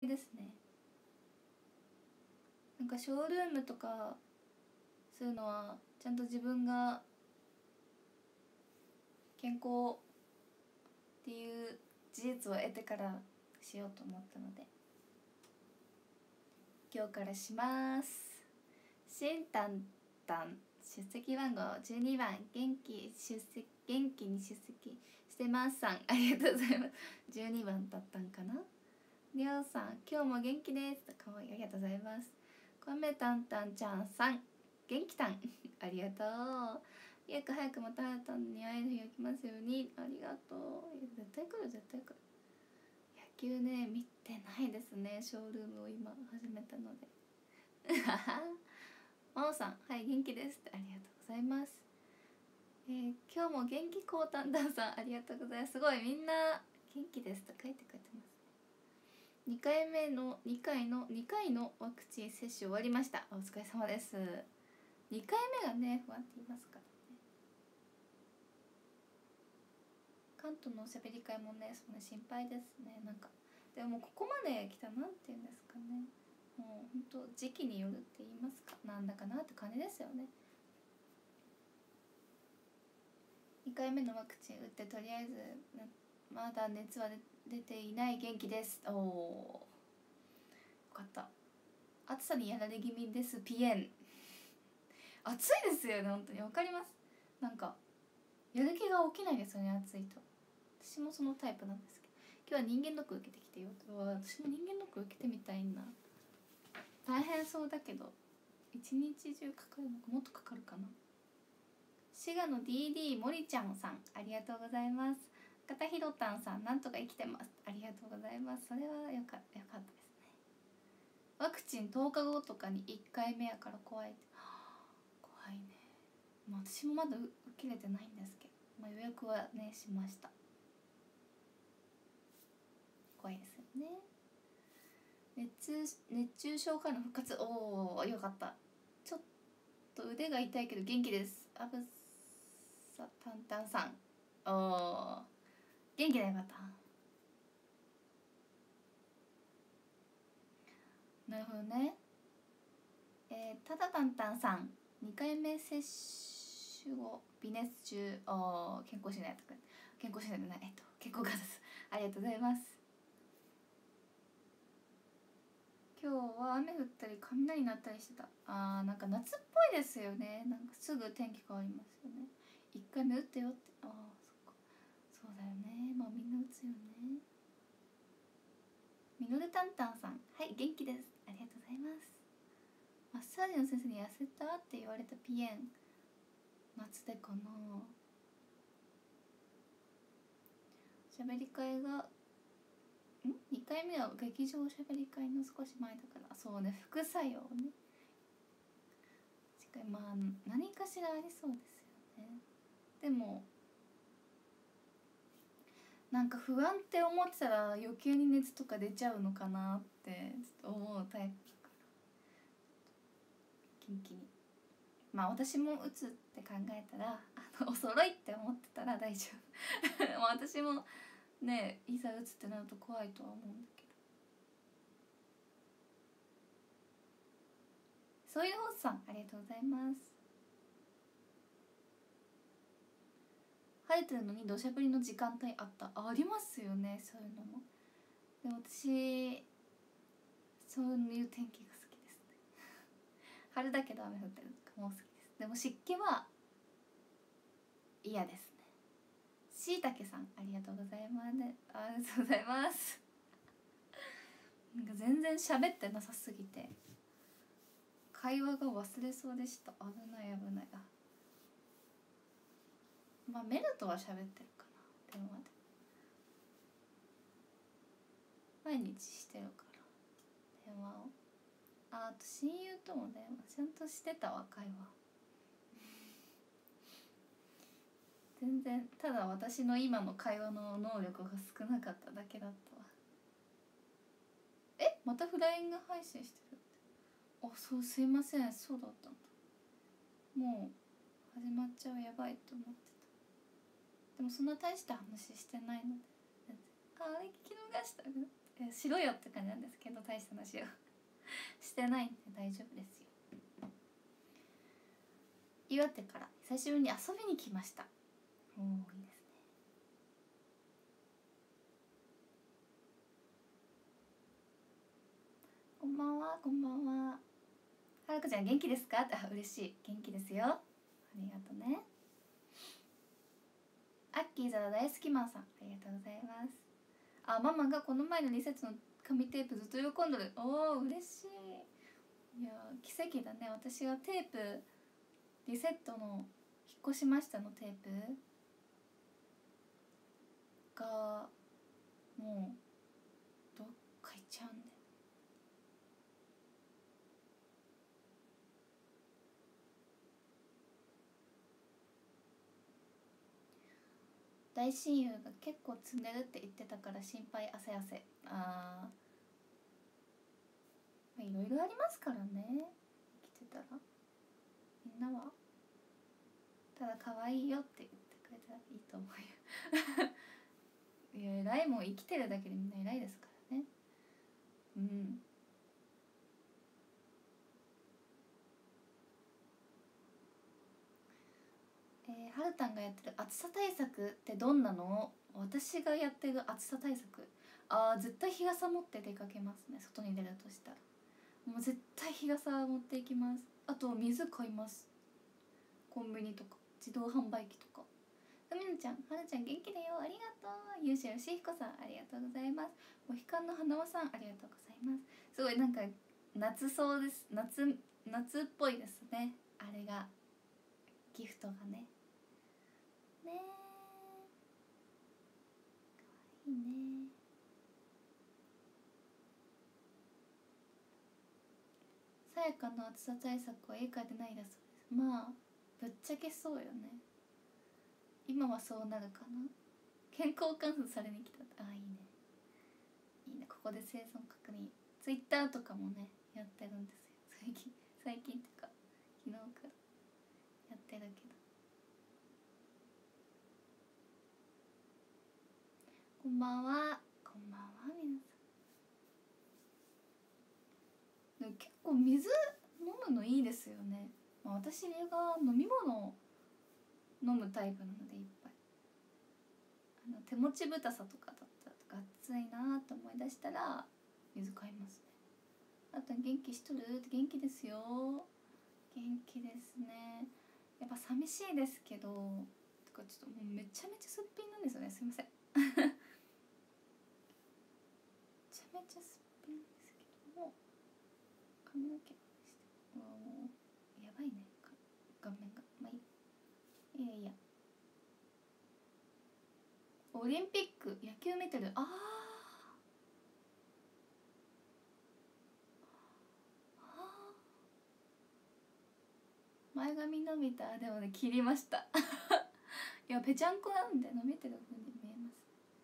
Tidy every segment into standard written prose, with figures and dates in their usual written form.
ですね。なんかショールームとかそういうのはちゃんと自分が健康っていう事実を得てからしようと思ったので今日からします。しんたんたん出席番号12番元気に出席してますさんありがとうございます。12番だったんかな。りょうさん今日も元気ですかわいいありがとうございます。こめたんたんちゃんさん元気たんありがとう。ゆうか早くまたはやたんに会える日が来ますようにありがとう。絶対来る絶対来る。野球ね見てないですね。ショールームを今始めたのでまおさんはい元気ですってありがとうございます。今日も元気こうたんだんさんありがとうございます。すごいみんな元気ですと書いてますね。2回のワクチン接種終わりました。お疲れ様です。2回目がね不安って言いますからね。関東のおしゃべり会もねそんな心配ですね。なんかでもここまで来たなんていうんですかね、もうほんと時期によるって言いますか、なんだかなって感じですよね。2回目のワクチン打ってとりあえずまだ熱は出ていない元気です。おおよかった。暑さにやられ気味ですピエン暑いですよね本当にわかります。なんかやる気が起きないですよね暑いと。私もそのタイプなんですけど今日は人間ドック受けてきてよ。私も人間ドック受けてみたいな。大変そうだけど一日中かかるのかもっとかかるかな。滋賀の DD 森ちゃんさんありがとうございます。片ひろたんさんなんとか生きてますありがとうございます。それはよかったですね。ワクチン10日後とかに1回目やから怖いって、怖いね。まあ、私もまだ受けれてないんですけど、まあ、予約はねしました。怖いですよね。熱中症からの復活おおよかった。ちょっと腕が痛いけど元気です。あぶさたんたんさんおお元気だよかった。なるほどね。ただたんたんさん2回目接種後微熱中健康診断とか健康診断じゃない健康観察ありがとうございます。今日は雨降ったり雷鳴ったりしてた。なんか夏っぽいですよね。なんかすぐ天気変わりますよね。1回目打ってよってそっかそうだよね。まあみんな打つよね。みのるたんたんさんはい元気ですありがとうございます。マッサージの先生に痩せたって言われたピエン夏でかな。しゃべり会が2回目は劇場しゃべり会の少し前だからそうね副作用ね。まあ何かしらありそうですよね。でもなんか不安って思ってたら余計に熱とか出ちゃうのかなってちょっと思うタイプだからキンキンにまあ私も打つって考えたらお揃いって思ってたら大丈夫まあ私もねいざ打つってなると怖いとは思うんだけど。そういうホスさんありがとうございます。晴れてるのに土砂降りの時間帯ありますよねそういうのも。でも私そういう天気が好きですね春だけど雨降ってるとかも好きです。でも湿気は嫌ですね。しいたけさんありがとうございます。ありがとうございますなんか全然喋ってなさすぎて会話が忘れそうでした。危ない危ない。まあメルとは喋ってるかな電話で毎日してるから電話を。あと親友とも電話ちゃんとしてたわ会話全然ただ私の今の会話の能力が少なかっただけだったわ。またフライング配信してるって。そうすいませんそうだったんだ。もう始まっちゃうやばいと思ってた。でもそんな大した話してないのであれ聞き逃したしろよって感じなんですけど、大した話をしてないんで大丈夫ですよ。岩手から久しぶりに遊びに来ました。おお、いいですね。こんばんは、こんばんは。はるかちゃん元気ですか？あ、嬉しい、元気ですよ、ありがとうね。アッキーザダ大好きマンさん、ありがとうございます。あ、ママがこの前の2節の紙テープずっと喜んでる。おお、嬉しい。いや奇跡だね。私がテープリセットの引っ越しましたのテープがもうどっか行っちゃうんで、大親友が結構積んでるって言ってたから心配汗汗。あー、いろいろありますからね、生きてたら。みんなはただ可愛いよって言ってくれたらいいと思うよいや偉いもん、生きてるだけでみんな偉いですからね。うん。はるたんがやってる暑さ対策ってどんなの？私がやってる暑さ対策、絶対日傘持って出かけますね、外に出るとしたら。もう絶対日傘持っていきます。あと水買います、コンビニとか自動販売機とか。みなちゃん、はるちゃん元気だよ、ありがとう。ゆうしよしひこさん、ありがとうございます。モヒカンの花輪さん、ありがとうございます。すごいなんか夏そうです。夏っぽいですね、あれが、ギフトがね。ねえ、いいね。さやかの暑さ対策は家から出ないだそうです。まあぶっちゃけそうよね、今はそうなるかな。健康観察されに来た。あ、いいね、いいね。ここで生存確認、ツイッターとかもねやってるんですよ、最近っていうか昨日からやってるけど。こんばんは、こんばんは皆さん。でも結構水飲むのいいですよね。まあ、私が飲み物を飲むタイプなのでいっぱい、手持ちぶたさとかだったらとか暑いなと思い出したら水買いますね。あと元気しとる？元気ですよ、元気ですね。やっぱ寂しいですけど、とかちょっともうめちゃめちゃすっぴんなんですよね、すいませんめちゃめちゃすっぴんですけども、髪の毛してもうやばいね、顔面が。まあいい、いやいや。オリンピック野球見てる。前髪伸びた。でもね切りましたいやぺちゃんこなんで伸びてる風に見えます。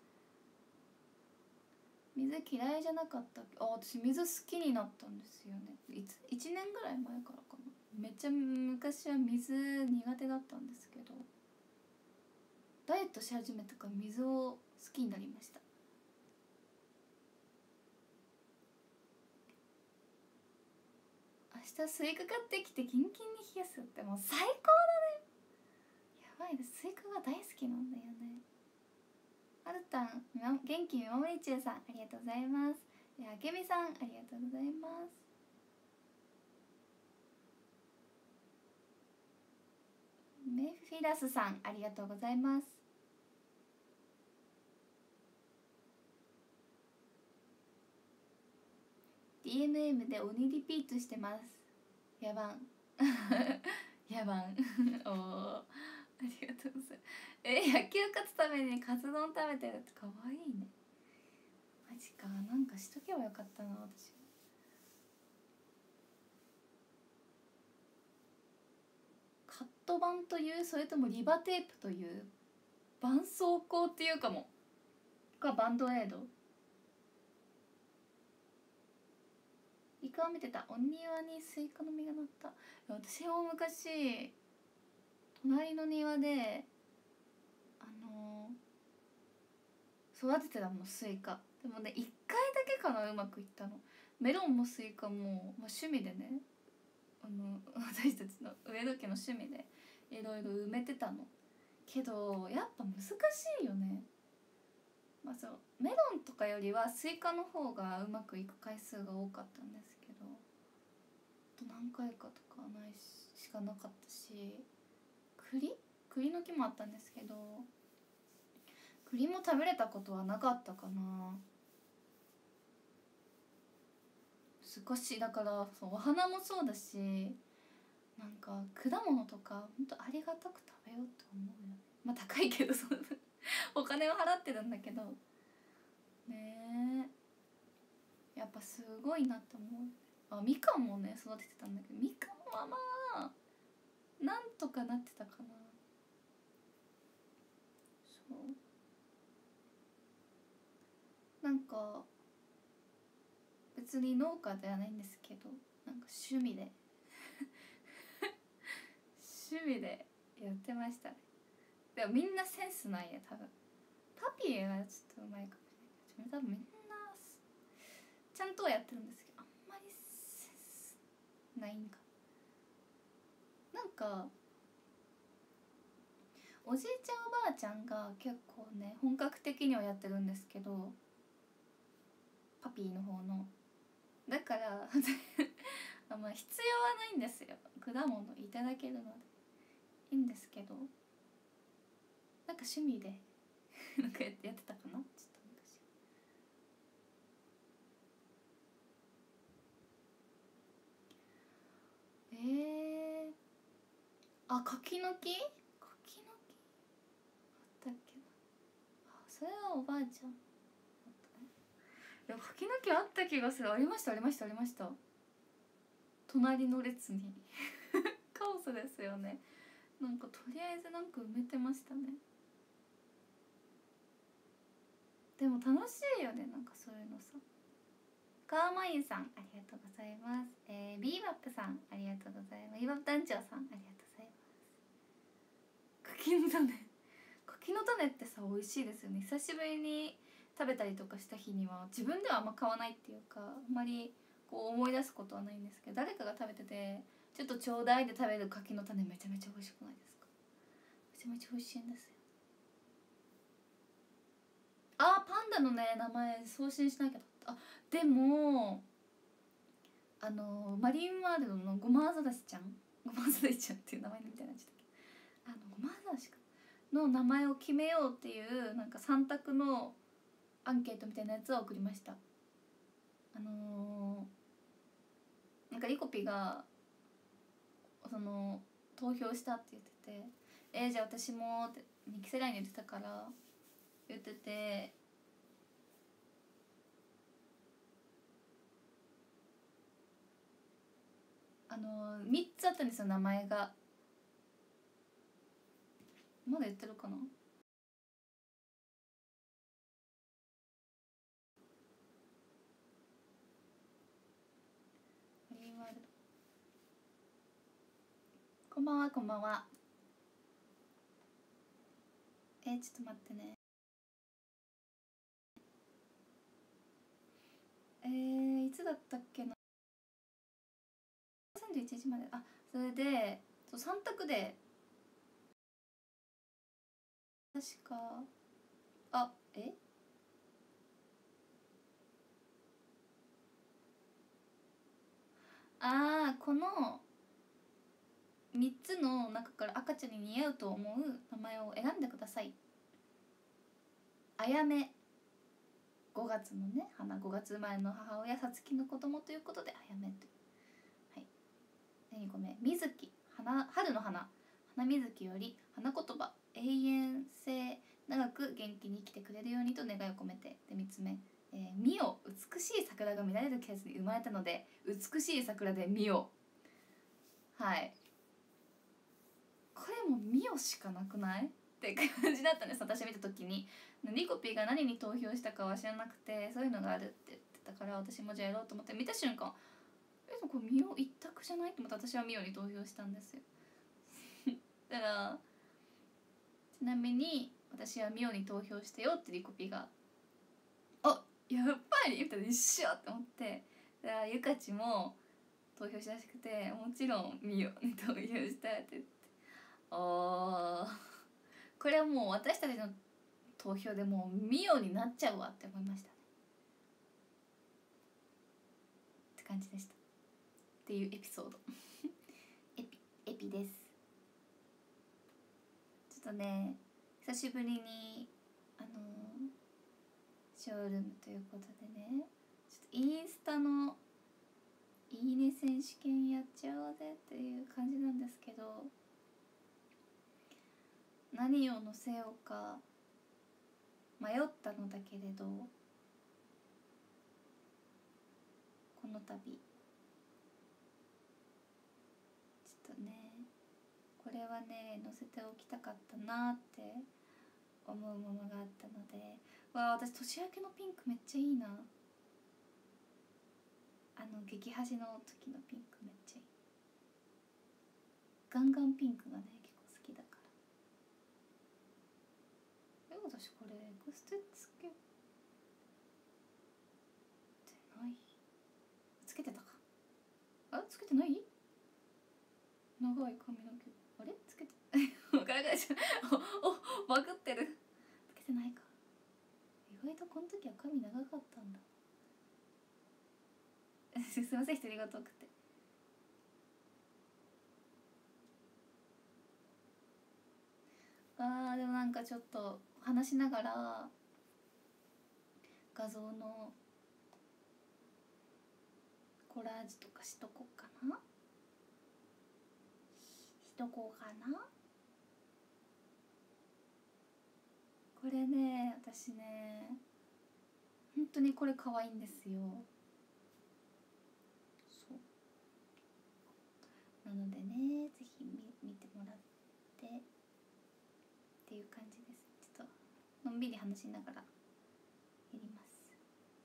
水嫌いじゃなかったっけ？私水好きになったんですよね。1年ぐらい前からかな。めっちゃ昔は水苦手だったんですけど、ダイエットし始めてから水を好きになりました。明日スイカ買ってきてキンキンに冷やすってもう最高だね。やばいです、スイカが大好きなんだよね。はるたん、元気みまもりちゅうさん、ありがとうございます。あけみさん、ありがとうございます。メフィラスさん、ありがとうございます。DMM で鬼リピートしてます。やばんやばんおー、ありがとうございます。野球勝つためにカツ丼食べてるってかわいいね。マジか、なんかしとけばよかったな私。カット板という、それともリバテープという、絆創膏っていうかもがバンドエイド。イカを見てた。お庭にスイカの実がなった。私も昔隣の庭で育ててたもん、スイカ。 でもね1回だけかなうまくいったの。メロンもスイカも、まあ、趣味でね私たちの上野家の趣味でいろいろ埋めてたのけど、やっぱ難しいよね。まあ、そうメロンとかよりはスイカの方がうまくいく回数が多かったんですけど、あと何回かとかないしかなかったし、栗の木もあったんですけど栗も食べれたことはなかったかな。少しだからそうお花もそうだし、なんか果物とかほんとありがたく食べようと思うよね。まあ高いけどお金を払ってるんだけどねえ、やっぱすごいなと思う。みかんもね育ててたんだけど、みかんはまあなんとかなってたかな。そうなんか別に農家ではないんですけど、なんか趣味で趣味でやってましたね。でもみんなセンスないね多分。パピーがちょっとうまいかもしれない。多分みんなちゃんとはやってるんですけど、あんまりセンスないんか。なんかおじいちゃんおばあちゃんが結構ね本格的にはやってるんですけど、パピーの方のだからまあ必要はないんですよ。果物いただけるのでいいんですけど、なんか趣味でなんかやってたかなちょっと昔。柿の木あったっけな。それはおばあちゃんだったね。いや柿の木あった気がする。ありましたありましたありました。隣の列にカオスですよね。なんかとりあえずなんか埋めてましたね。でも楽しいよね、なんかそういうのさ。カーマインさんありがとうございます。ビーバップさんありがとうございます。ビーバップ団長さんありがとうございます。柿の種柿の種ってさ美味しいですよね。久しぶりに食べたりとかした日には自分ではあんま買わないっていうか、あんまりこう思い出すことはないんですけど、誰かが食べててちょっとちょうだいで食べる柿の種めちゃめちゃ美味しくないですか。めちゃめちゃ美味しいんですよ。パンダのね名前送信しなきゃ。でもマリンワールドのゴマアザラシちゃんゴマアザラシちゃんっていう名前みたいになっちゃったっけ。ゴマアザラシかの名前を決めようっていうなんか3択のアンケートみたいなやつを送りました。なんかリコピが投票したって言ってて、じゃあ私もってニキセライに言ってたから言ってて、3つあったんですよ名前が。まだ言ってるかな。こんばんはこんばんは。ちょっと待ってね。いつだったっけな。31日まで。それで3択で確かこの3つの中から赤ちゃんに似合うと思う名前を選んでください。あやめ、5月のね5月生まれの母親さつきの子供ということであやめという。はい。2個目、みずき、春の花水木より花言葉永遠性長く元気に生きてくれるようにと願いを込めて。で3つ目、みよ、美しい桜が見られる季節に生まれたので美しい桜でみよ。はい、これもみよしかなくないって感じだったんです。私見た時にリコピーが何に投票したかは知らなくて、そういうのがあるって言ってたから私もじゃあやろうと思って見た瞬間、これみよ一択じゃないと思って私はみよに投票したんですよだからちなみに私はミオに投票してよってリコピがやっぱりみたいな一緒って思って、だからゆかちも投票したらしくて、もちろんみおに投票したって言って、あーこれはもう私たちの投票でもうみおになっちゃうわって思いましたねって感じでした。っていうエピソードエピです。ちょっとね久しぶりにショールームということでね、ちょっとインスタのいいね選手権やっちゃおうぜっていう感じなんですけど、何を載せようか迷ったのだけれど、この度ちょっとねこれはね載せておきたかったなって思うものがあったので、わあ私年明けのピンクめっちゃいいな。激恥の時のピンクめっちゃいい。ガンガンピンクがね結構好きだから。私これエクステつけてない？つけてたか？あ、つけてない？長い髪の毛あれつけてガラガラしおバグってる。つけてないか。意外とこの時は髪長かったんだすいません独り言多くて。でもなんかちょっと話しながら画像のコラージュとかしとこうかな。これね私ね本当にこれ可愛いんですよ。そうなのでねぜひ見てもらってっていう感じです。ちょっとのんびり話しながらやります。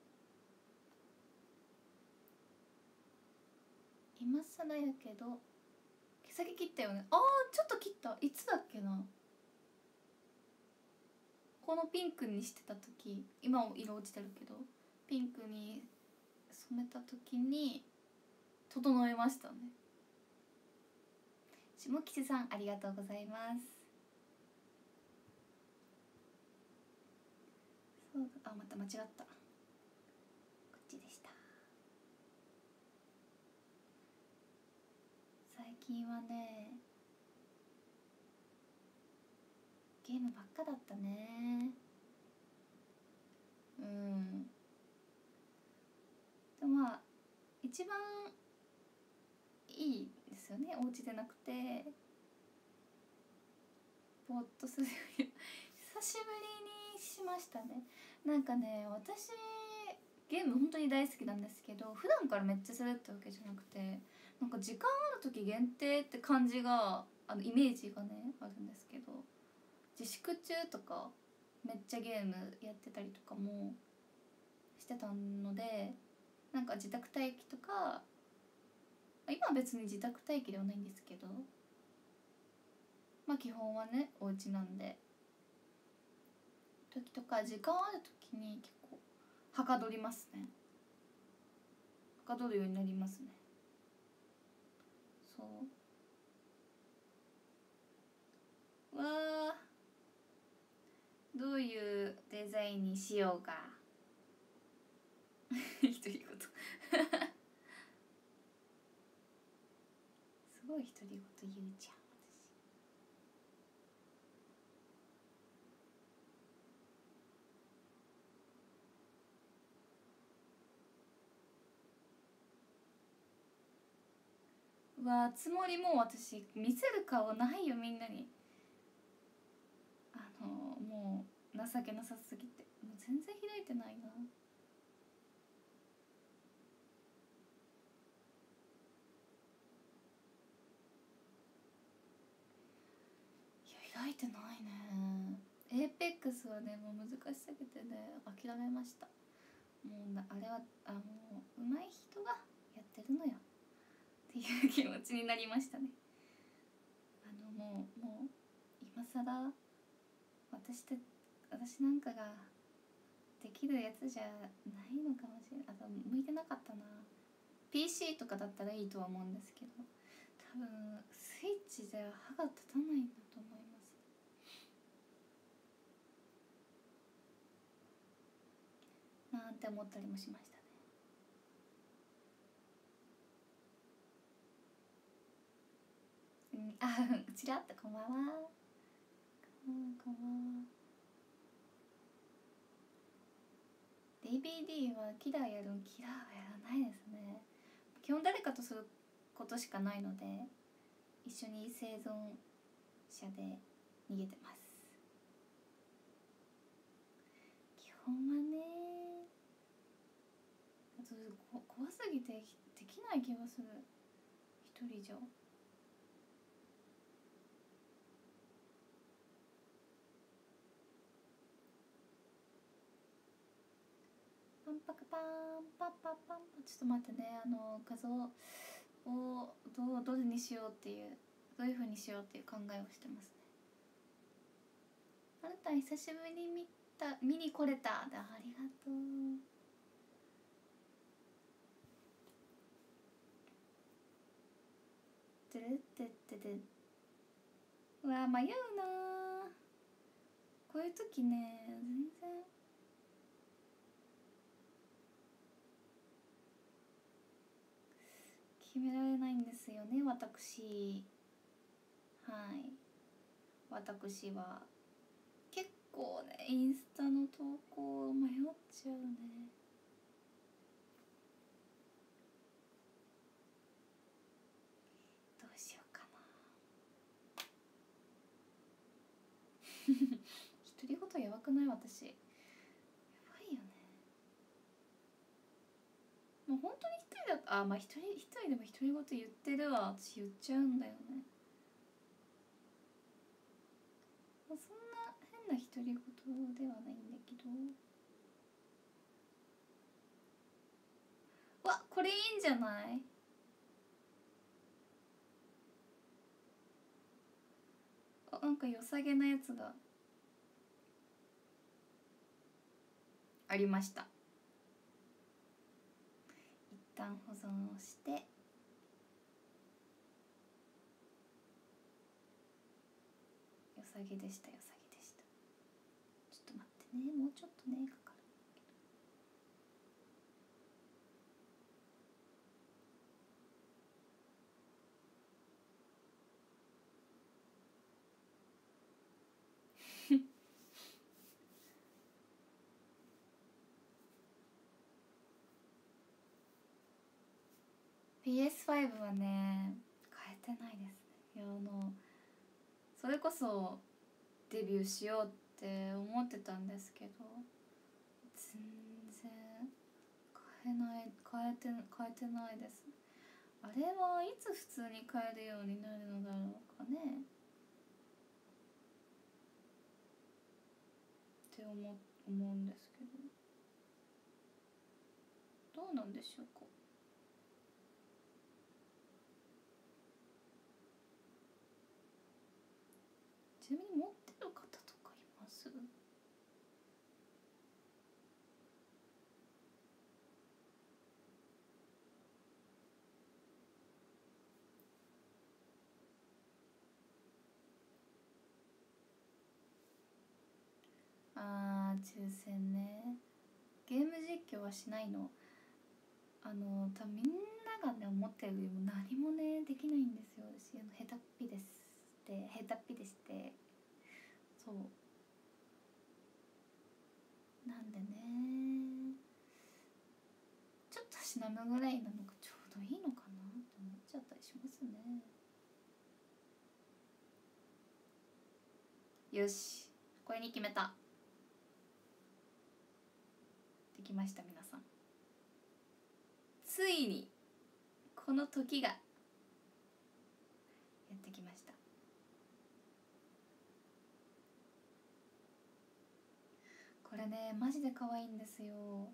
今更やけど毛先切ったよね。ちょっと切った。いつだっけな。このピンクにしてた時、今も色落ちてるけどピンクに染めた時に整えましたね。下吉さんありがとうございます。そうだ、また間違った、こっちでした。最近はねゲームばっかだったね。でもまあ一番いいですよね、お家でなくてぼーっとするより久しぶりにしましたね。なんかね私ゲーム本当に大好きなんですけど、普段からめっちゃするってわけじゃなくて、なんか時間ある時限定って感じがイメージがねあるんですけど、自粛中とかめっちゃゲームやってたりとかもしてたので、なんか自宅待機とか、今は別に自宅待機ではないんですけど、まあ基本はねお家なんで、時とか時間ある時に結構はかどりますね。はかどるようになりますね。そうわー、どういうデザインにしようか独り言すごい独り言言うじゃん私。つもりもう私見せる顔ないよみんなに。もう情けなさすぎてもう全然開いてないな。開いてないね。エーペックスはねもう難しすぎてね諦めました。もうあれはもう上手い人がやってるのよっていう気持ちになりましたね。もう今更私なんかができるやつじゃないのかもしれない。あと向いてなかったな。 PC とかだったらいいとは思うんですけど、多分スイッチでは歯が立たないんだと思います。なんて思ったりもしましたね。うちらってこんばんは。こんばんは。 DVD はキラーやるん、キラーはやらないですね。基本誰かとすることしかないので、一緒に生存者で逃げてます。基本はね、あと怖すぎてできない気がする、一人じゃ。パンパクパンパンパンパン。ちょっと待ってね、画像をどれにしようっていう、どういう風にしようっていう考えをしてますね。あなた久しぶりに見に来れた。ありがとう。てるってってて、うわ迷うな、こういう時ね、全然決められないんですよね、私。はい、私は結構ね、インスタの投稿迷っちゃうね。どうしようかな。独り言やばくない？私やばいよね。もう本当に一人だと、まあ一人でも独り言言ってるわ。私言っちゃうんだよね。そんな変な独り言ではないんだけど。わ、これいいんじゃない？なんか良さげなやつがありました。一旦保存をして、良さげでした。良さげでした。ちょっと待ってね、もうちょっとねかかる。PS5 はね変えてないですね。いや、それこそデビューしようって思ってたんですけど、全然変えてないです。あれはいつ普通に買えるようになるのだろうかねって思うんですけど、どうなんでしょうか。ちなみに持ってる方とかいます？抽選ね。ゲーム実況はしないの。多分みんながね思ってるよりも何もねできないんですよ。私下手っぴです。で下手っぴでして、そうなんでね、ちょっとたしなむぐらいなのがちょうどいいのかなって思っちゃったりしますね。よし、これに決めた。できました皆さん。ついにこの時がやってきました。これねマジで可愛いんですよ。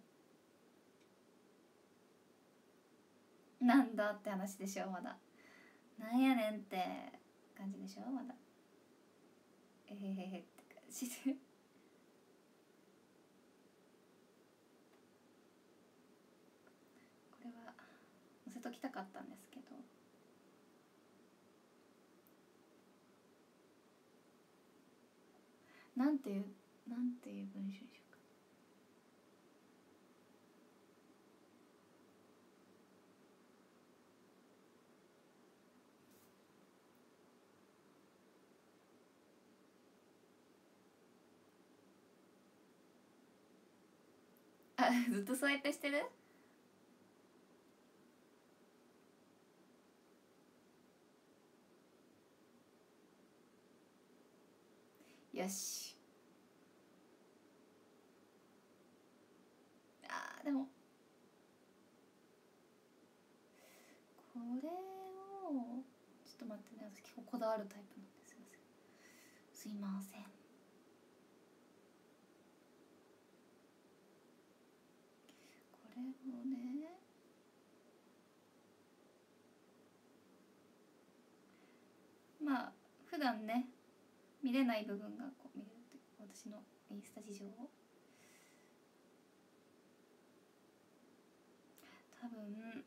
なんだって話でしょ。まだなんやねんって感じでしょ。まだって感じでったんですけど、なんていう文章でしょうか。あ、ずっとそうやってしてる。よし。でもこれをちょっと待ってね、私結構こだわるタイプなんですよ。すいません。これをね、まあ普段ね見れない部分がこう見れるという、私のインスタ事情を多分、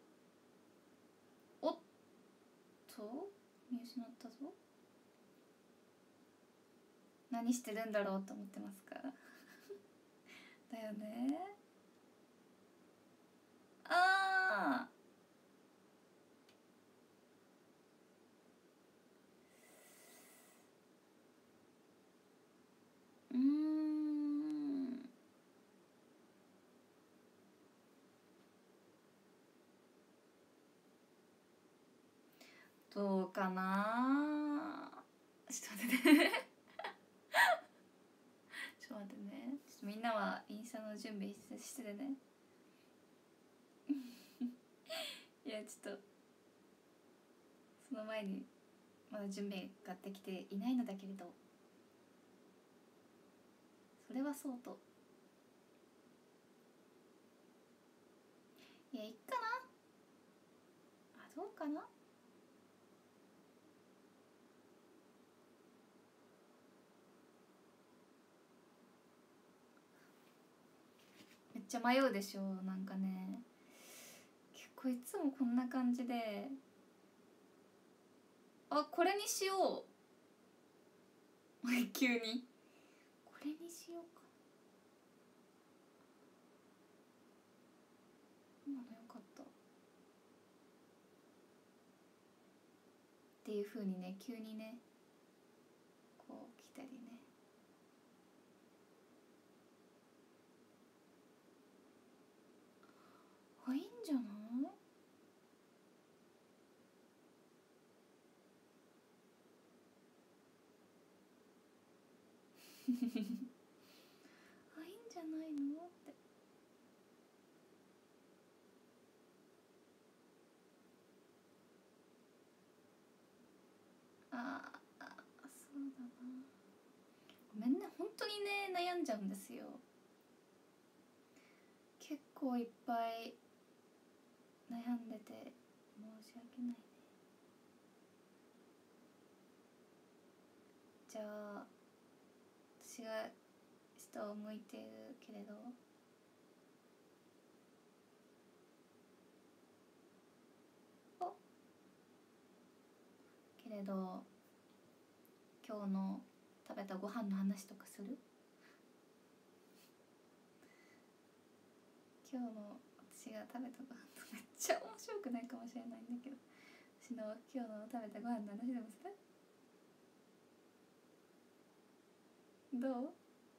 おっと見失ったぞ。何してるんだろうと思ってますからだよね。あどうかな。ちょっと待ってねちょっと待ってね。ちょっとみんなはインスタの準備しててねいやちょっとその前にまだ準備ができていないのだけれど、それはそうと、いやいっかな。どうかな。めっちゃ迷うでしょ。なんかね、結構いつもこんな感じで、これにしよう急にこれにしようか。今のよかったっていう風にね、急にねこう来たりね。いいんじゃないいいんじゃないのって。そうだな。ごめんね、本当にね悩んじゃうんですよ。結構いっぱい悩んでて申し訳ないね。じゃあ私が下を向いているけれど、今日の食べたご飯の話とかする？今日の私が食べたご飯とめっちゃ面白くないかもしれないんだけど、私の今日の食べたご飯の話でもする？どう？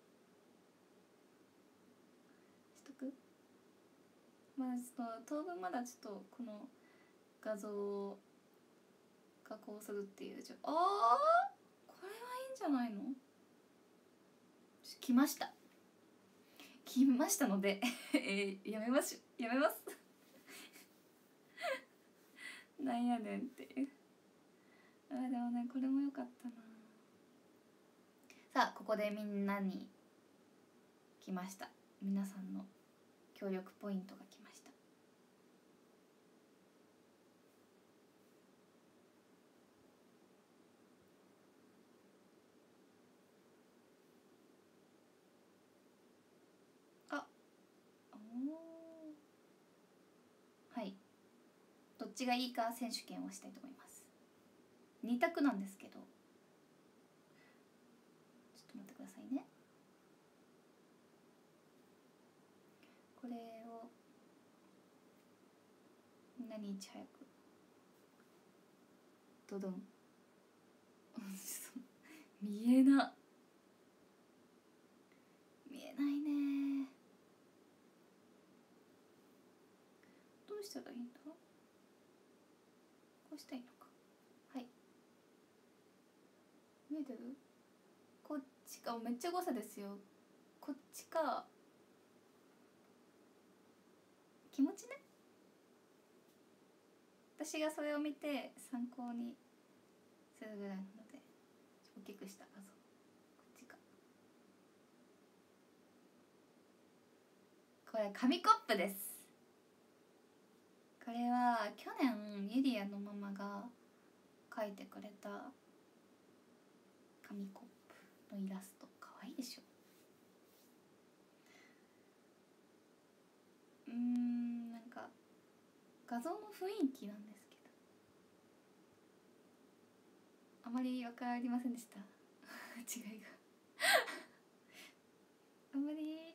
しとく？まだちょっと当分まだちょっとこの画像を加工するっていうこれはいいんじゃないの？来ましたのでやめますなんやねんっていう。でもねこれも良かったな。さあここでみんなに来ました。皆さんの協力ポイントが来ました。はい、どっちがいいか選手権をしたいと思います。2択なんですけど、ちょっと待ってくださいね。これをみんなにいち早くドドン見えないね。どうしたらいいんだ。こうしたらいいのか。はい、見えてる。こっちか。めっちゃ誤差ですよ。こっちか。気持ちね。私がそれを見て参考にするぐらいなので、大きくした画像。こっちか。これ紙コップです。これは去年ユリアのママが描いてくれた紙コップのイラスト。かわいいでしょ。なんか画像の雰囲気なんですけど、あまり分かりませんでした違いがあんまり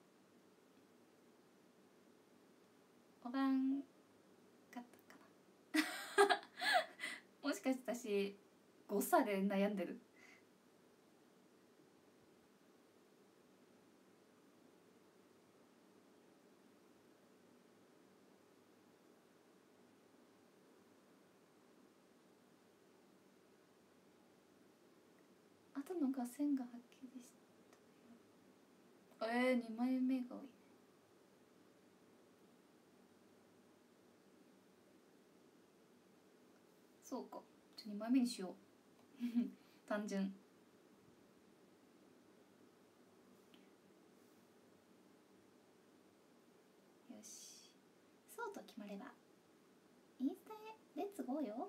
分からんかったかなもしかして私誤差で悩んでる。後の画線がはっきりした。2枚目が多いね。そうか、じゃあ2枚目にしよう単純。よし、そうと決まればインスタへレッツゴーよ。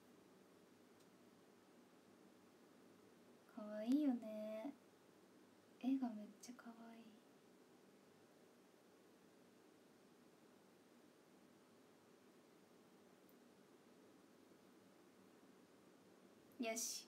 かわいいよね。絵がめっちゃかわいい。よし、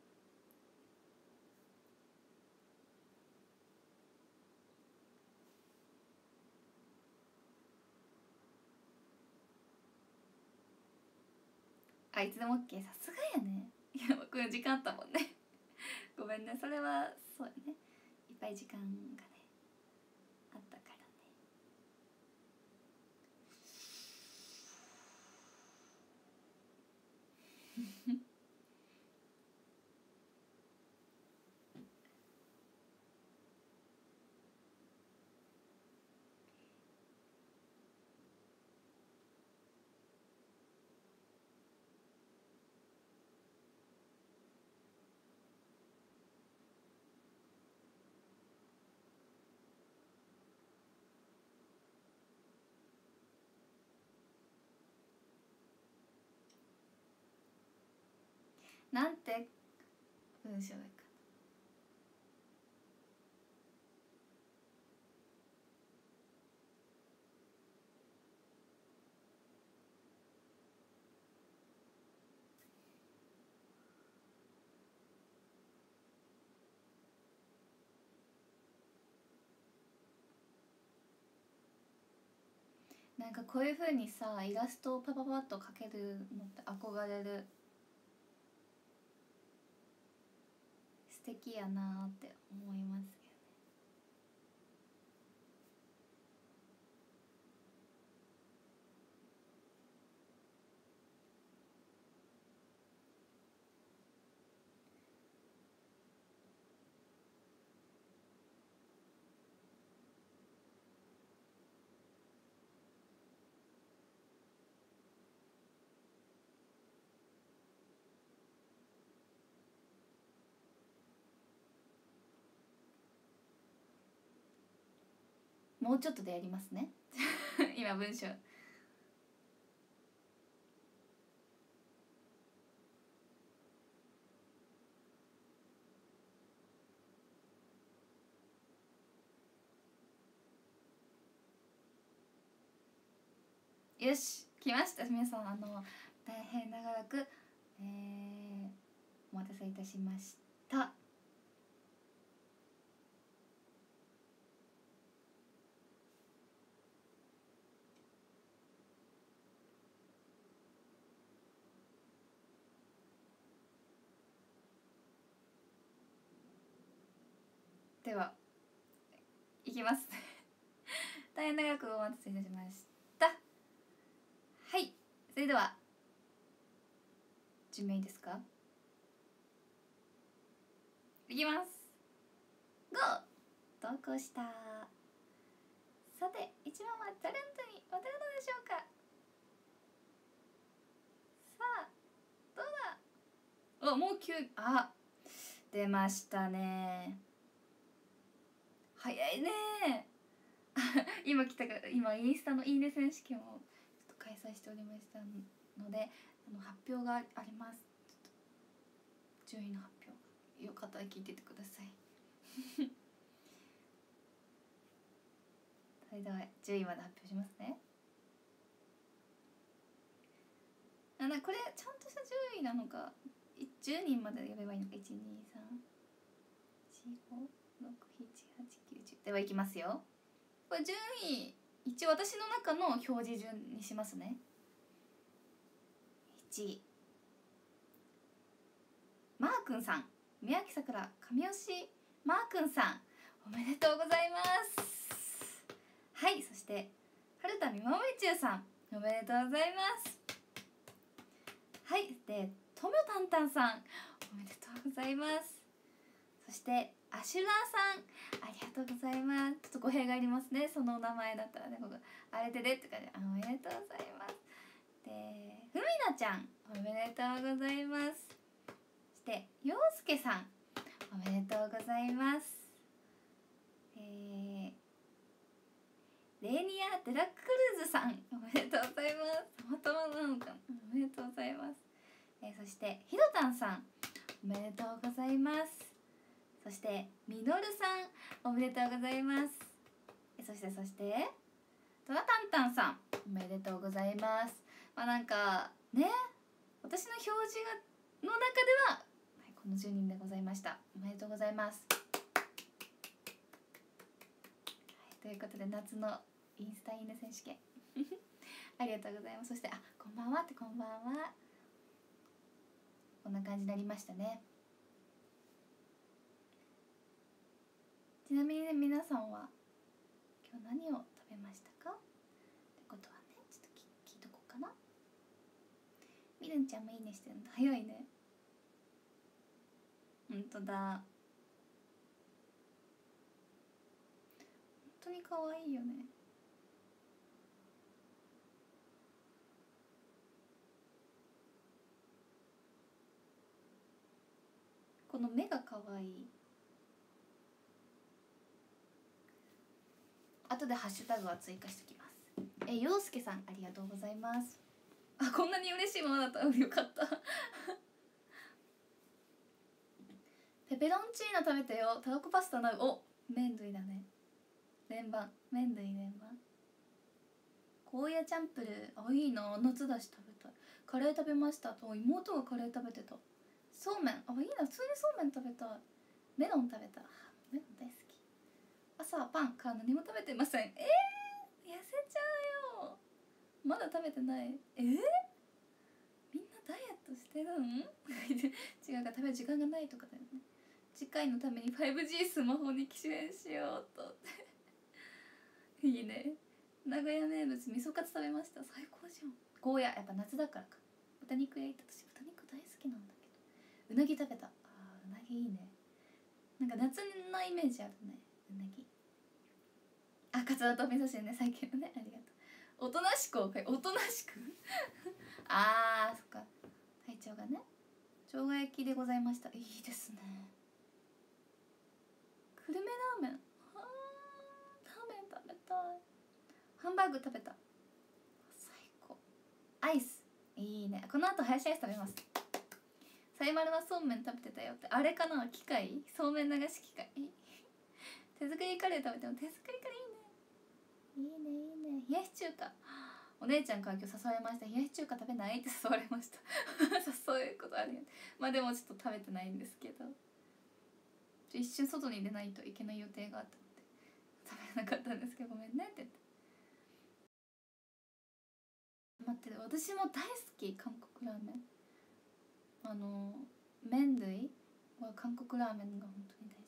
あ、いつでも OK。 さすがやね。いや、これ時間あったもんねごめんね、それはそうやね。いっぱい時間がねあったからねなんて文章やか。なんかこういう風にさ、イラストをパパパッと描けるのって憧れる。素敵やなって思いますよね。もうちょっとでやりますね今文章。よし、 来ました。皆さん大変長らく、お待たせいたしました。ではいきます大変長くお待たせいたしました。はい、それでは準備いいですか？いきます。 GO！ 投稿した。さて1番は誰に渡るのでしょうか。さあどうだ。もう9、出ましたね。早いね今来たから、今インスタのいいね選手権をちょっと開催しておりましたので、発表があります。ちょっと順位の発表がよかったら聞いててくださいそれでは10位まで発表しますね。これちゃんとした10位なのか、10人までやればいいのか。12345678910ではいきますよ。これ順位一応私の中の表示順にしますね。1位マー君さん、宮城さくら神吉マー君さん、おめでとうございます。はい、そして春田みまもりちゅうさん、おめでとうございます。はい、でとみょたんたんさん、おめでとうございます。そしてアシュラーさん、ありがとうございます。ちょっと語弊がありますね、その名前だったらね。ここあれでって感じで、おめでとうございます。でふみなちゃん、おめでとうございます。そしてようすけさん、おめでとうございます。レーニア・デラクルーズさん、おめでとうございます。たまたまなのかな、おめでとうございます。そしてひろたんさん、おめでとうございます。そしてみのるさん、おめでとうございます。そしてトラタンタンさん、おめでとうございます。なんかね、私の表示の中では、はい、この10人でございました。おめでとうございます。ということで夏のインスタいいね選手権ありがとうございます。そしてこんばんはって、こんばんは。こんな感じになりましたね。ちなみにね、皆さんは今日何を食べましたかってことはね、ちょっと聞いとこうかな。みるんちゃんもいいねしてるんだ。早いね。ほんとだ、本当に可愛いよね。この目が可愛い。後でハッシュタグは追加してきます。ようすけさん、ありがとうございます。こんなに嬉しいものだったらよかったペペロンチーノ食べたよ。たらこパスタなう。お、麺類だね。連番、麺類連番。ゴーヤチャンプルー、いいな。夏だし食べたい。カレー食べましたと。妹がカレー食べてた。そうめん、いいな。普通にそうめん食べたい。メロン食べた。メロン大好き。朝はパンから何も食べてません。痩せちゃうよ。まだ食べてない。みんなダイエットしてるん違うか、食べる時間がないとかだよね。次回のために 5G スマホに機種変しようといいね。名古屋名物味噌カツ食べました。最高じゃん。ゴーヤ、やっぱ夏だからか。豚肉焼いた。私豚肉大好きなんだけど。うなぎ食べた。うなぎいいね。なんか夏のイメージあるね、うなぎ。カツオと味噌汁ね、最近のね。ありがとう。おとなしくおとなしくそっか、体調がね。生姜焼きでございました。いいですね。久留米ラーメン、ラーメン食べたい。ハンバーグ食べた。最高。アイスいいね。この後ハヤシアイス食べます。さいまるはそうめん食べてたよって。あれかな、機械、そうめん流し機械手作りカレー食べても。手作りカレーいいね。いいねいいね。冷やし中華、 お姉ちゃんから今日誘われました。冷やし中華食べないって誘われましたそういうことあるよね。まあでもちょっと食べてないんですけど、一瞬外に出ないといけない予定があったので食べれなかったんですけど、ごめんねって言って。待って、私も大好き韓国ラーメン。麺類は韓国ラーメンが本当に大好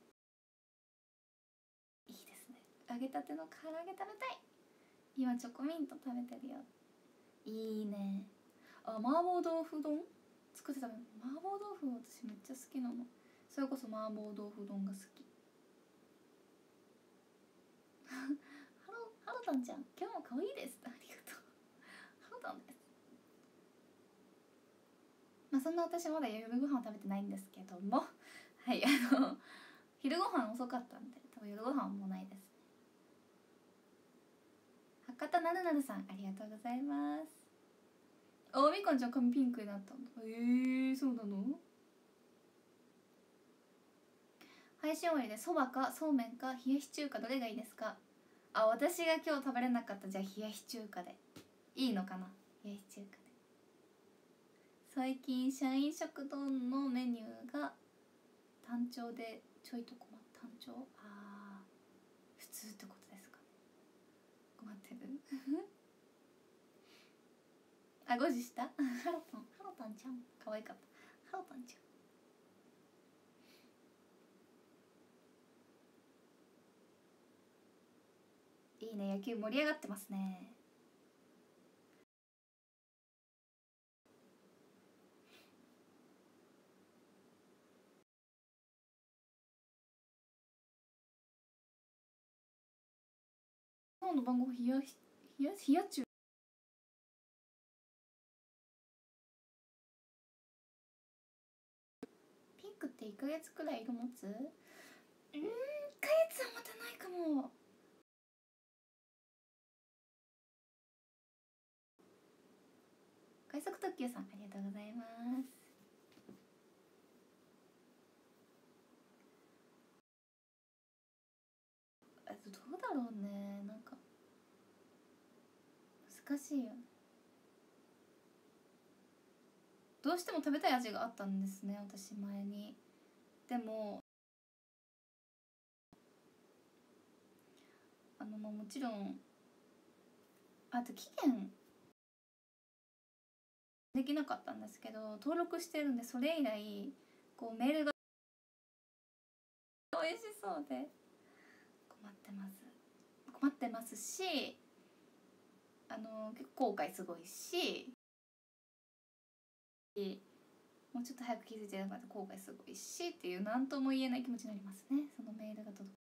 き。いいですね、揚げたての唐揚げ食べたい。今チョコミント食べてるよ。いいね。あ、麻婆豆腐丼作ってたの。麻婆豆腐私めっちゃ好きなの。それこそ麻婆豆腐丼が好きハロタンちゃん今日も可愛いです、ありがとうハロタンです。まあそんな私まだ夜ご飯を食べてないんですけども、はい、昼ご飯遅かったんで多分夜ご飯もないですね。博多なるなるさんありがとうございます。あ、みかんちゃん髪ピンクになったんだ。そうなの。配信終わりでそばかそうめんか冷やし中華どれがいいですか。あ、私が今日食べれなかった。じゃあ冷やし中華でいいのかな。冷やし中華で。最近社員食堂のメニューが単調でちょいと困った。単調、あー普通ってことですかね。困ってるあ、5時したハロタンちゃん可愛かった。ハロタンちゃんいいね。野球盛り上がってますね。今日の晩ご飯冷や中。ピンクって1ヶ月くらい色持つ？1ヶ月は持たないかも。快速特急さんありがとうございます。どうだろうね、なんか難しいよね。どうしても食べたい味があったんですね、私前に。でももちろんあと期限できなかったんですけど、登録してるんでそれ以来こうメールが美味しそうで困ってますし、結構後悔すごいし、もうちょっと早く気づいてれば後悔すごいしっていう何とも言えない気持ちになりますね、そのメールが届く。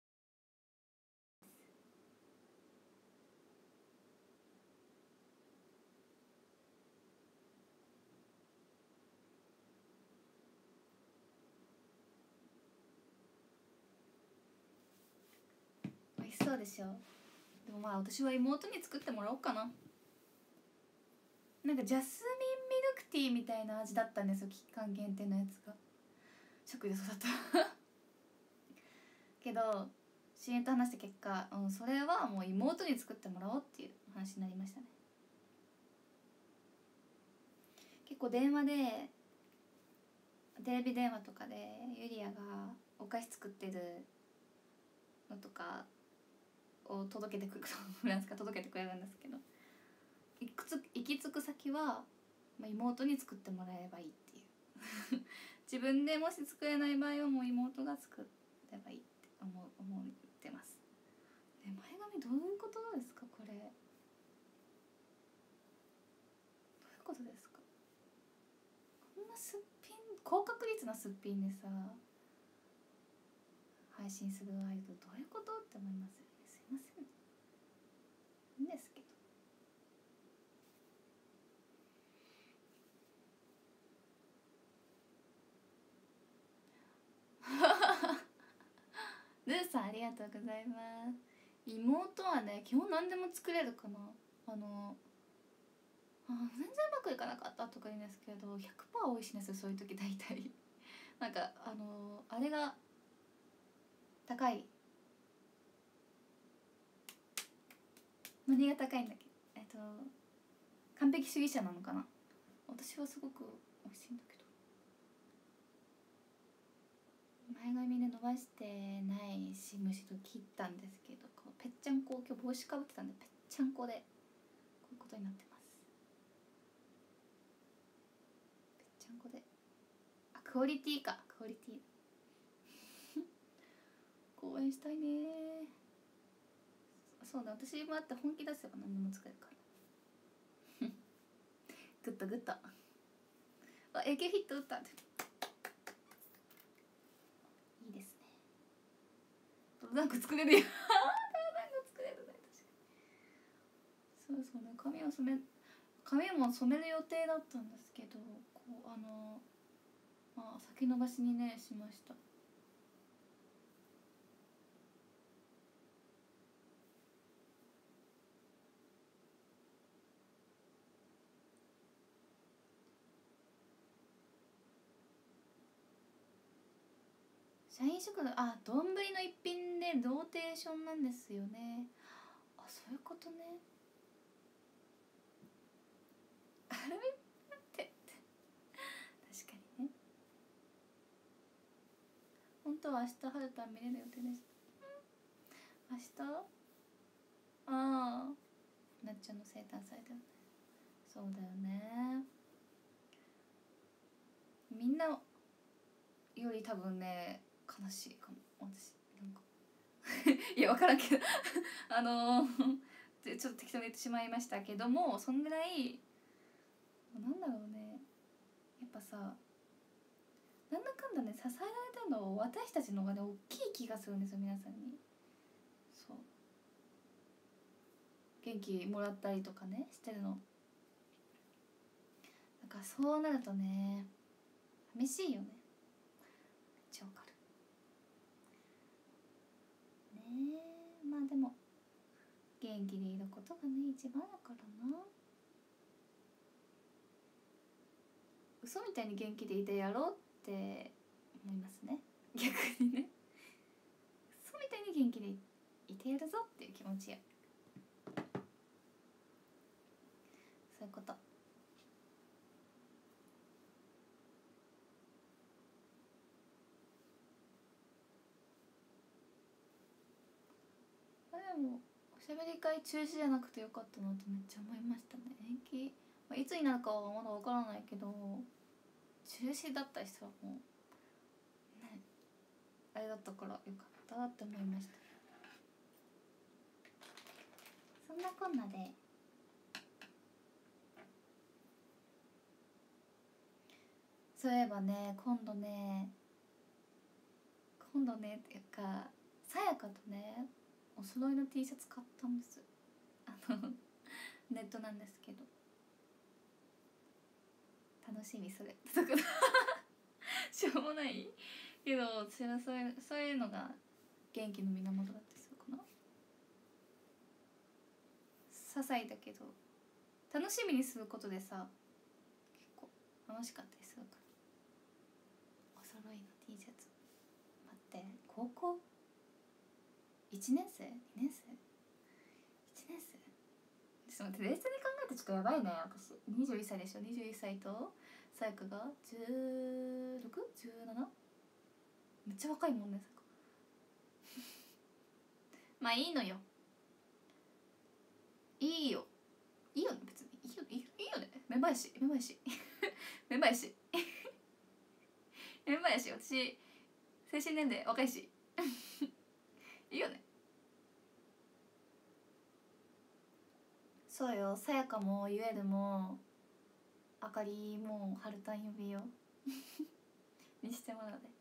美味しそうでしょ。でもまあ私は妹に作ってもらおうかな。なんかジャスミンミルクティーみたいな味だったんですよ、期間限定のやつが。食で育ったけど親友と話した結果、それはもう妹に作ってもらおうっていう話になりましたね。結構電話でテレビ電話とかでユリアがお菓子作ってるのとかを届けてくるフランスから届けてくれるんですけど、行き着く先は、妹に作ってもらえばいいっていう自分でもし作れない場合はもう妹が作ればいいって思ってます。前髪どういうことですかこれ。どういうことですか。こんなすっぴん、高確率なすっぴんでさ配信するアイドルどういうことって思いますよね。すいません、いいんですけどルーさんありがとうございます。妹はね基本何でも作れるかな。全然うまくいかなかったとか言うんですけど 100% 美味しいんですよ、そういう時大体なんかあれが高い。何が高いんだっけ。 完璧主義者なのかな。私はすごく美味しいんだけど、前髪で伸ばしてないし、むしろ切ったんですけど、こうぺっちゃんこ、今日帽子かぶってたんでぺっちゃんこでこういうことになってます。ぺっちゃんこで、あ、クオリティか、クオリティ応援したいね。そうだ、私もあって本気出せば何でも作れるからグッドグッド。あ、AK ヒット打ったって。いいですね。なんか作れるよなんか作れるね、確かに。そうそうね、髪も染める予定だったんですけど、こうまあ先延ばしにねしました。社員食堂、あ、丼の一品でローテーションなんですよね。あ、そういうことね。あれって確かにね。本当は明日はるたん見れる予定でした。明日、ああ、なっちゃんの生誕祭だよね。そうだよね。みんなより多分ね悲しいかも、私なんかいや分からんけどちょっと適当に言ってしまいましたけども、そんぐらいなんだろうね、やっぱさ、なんだかんだね支えられたの私たちの方がね大きい気がするんですよ、皆さんに。そう、元気もらったりとかねしてるの。だからそうなるとね寂しいよね。めっちゃわかるね。まあでも元気でいることがね一番だからな。嘘みたいに元気でいてやろうって思いますね、逆にね。嘘みたいに元気でいてやるぞっていう気持ちや。そういうこと。でもおしゃべり会中止じゃなくてよかったなってめっちゃ思いましたね。延期、まあ、いつになるかはまだわからないけど、中止だった人はもうねあれだったからよかったって思いました。そんなこんなでそういえばね、今度ねっていうか、さやかとねお揃いの T シャツ買ったんです。ネットなんですけど、楽しみそれしょうもないけど、私はそういうのが元気の源だったりするかな。些細だけど楽しみにすることでさ結構楽しかったりするから。お揃いの T シャツ、待って、高校1年生2年生1年生、ちょっと待って、冷静に考えてちょっとやばいね。私21歳でしょ。21歳とさやかが 16?17? めっちゃ若いもんね、さやかまあいいのよ、いいよ別にいいよね。メンバーやしメンバーやしメンバーやしメンバーやし、私精神年齢若いしいいよね。そうよ、さやかもゆえるもあかりもはるたん呼びよにしてもらうで。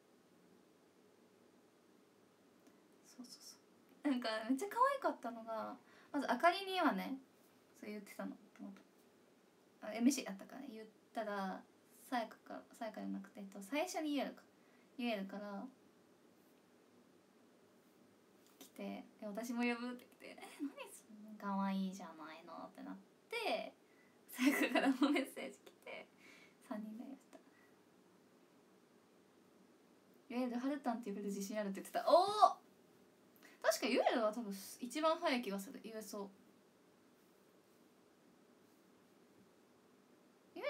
そうそうそう、なんかめっちゃ可愛かったのが、まずあかりにはねそう言ってたの、もともとMC だったからね、言ったらさやかじゃなくて、最初に言えるから来て、私も呼ぶって来て「何そんな可愛いじゃないの」ってなって、さやかからもメッセージ来て3人になりました。ゆえるはるたんって呼べる自信あるって言ってた。おお、確かゆえるは多分一番早い気がする、言えそう。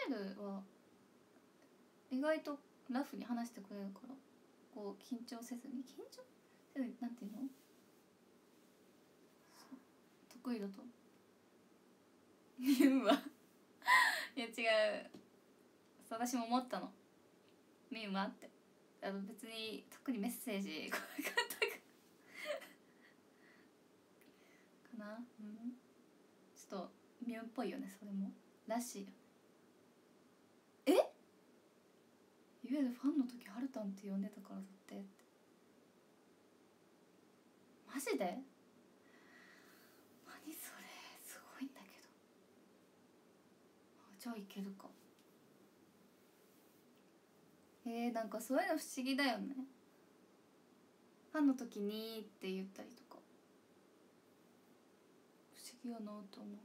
メールは意外とラフに話してくれるから、こう緊張せずになんていうの、得意だと言うわいや違う、そう私も思ったの、ミウマって。別に特にメッセージ来なかったかな。ちょっとミュウっぽいよね、それもらしいよ。え、ゆえでファンの時ハルタンって呼んでたからだってマジで、何それ、すごいんだけど。じゃあいけるか。なんかそういうの不思議だよね。ファンの時にって言ったりとか不思議やなと思う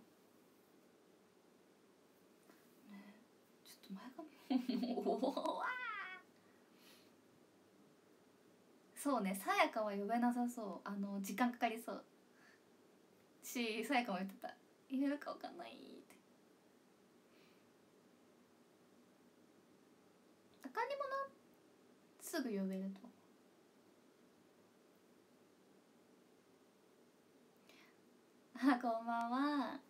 ね。ちょっと前髪おわそうね、さやかは呼べなさそう。時間かかりそうし、さやかも言ってた、言えるか分かんないって。あかりもな、すぐ呼べると。あ、こんばんは。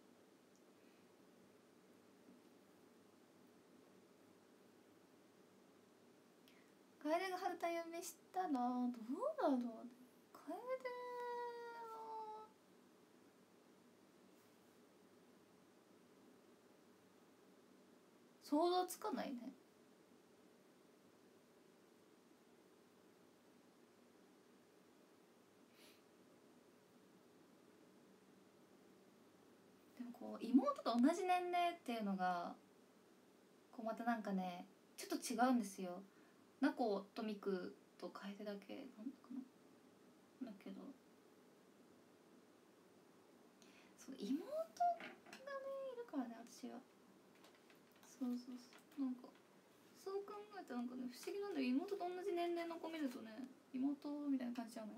楓が春田呼びしたらどうだろう。楓は想像つかないね。でもこう妹と同じ年齢っていうのがこうまたなんかね、ちょっと違うんですよ。ナコとミクと楓だけなんだかな。だけどそう、妹がねいるからね、私は。そうそうそう、なんかそう考えたらなんかね、不思議なんだよ。妹と同じ年齢の子見るとね、妹みたいな感じじゃない。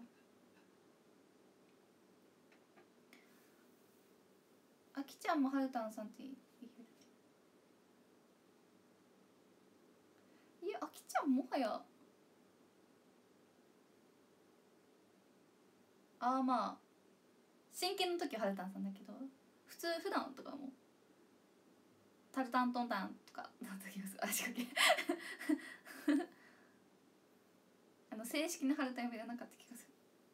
あきちゃんもはるたんさんって言える。いや、あきちゃんもはやまあ真剣の時ははるたんさんだけど、普段とかもタルタントンタンとかだった気がする。足掛け正式なはるたん呼びがなかった気がする。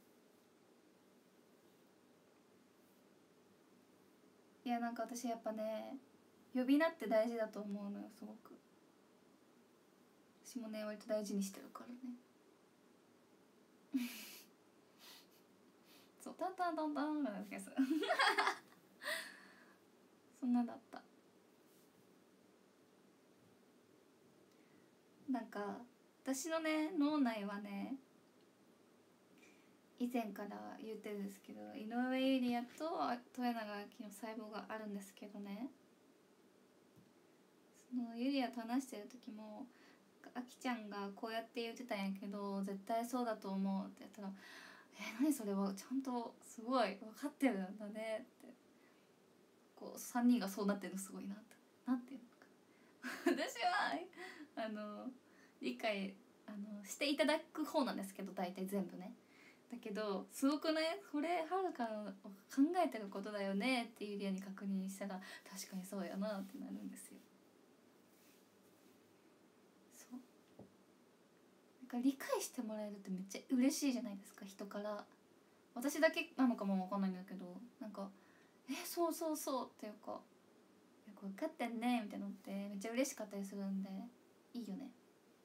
いやなんか私やっぱね、呼び名って大事だと思うのよ、すごく。私もね割と大事にしてるからねそう、タンタンタンタンが気がするそんなだった。なんか私のね脳内はね、以前から言ってるんですけど、井上ゆりやと豊永明の細胞があるんですけどね、そのゆりやと話してる時も、あきちゃんがこうやって言ってたんやけど絶対そうだと思うって言ったら「何それはちゃんとすごい分かってるんだね」って、こう3人がそうなってるのすごいなって。なんていうのか私は理解していただく方なんですけど、大体全部ね。だけどすごくね、これはるかの考えてることだよねっていうリアに確認したら確かにそうやなってなるんですよ。そう、なんか理解してもらえるってめっちゃ嬉しいじゃないですか、人から。私だけなのかも分かんないんだけど、なんかそうそうそうっていうか、よく分かってんねみたいなのってめっちゃ嬉しかったりするんで、いいよね。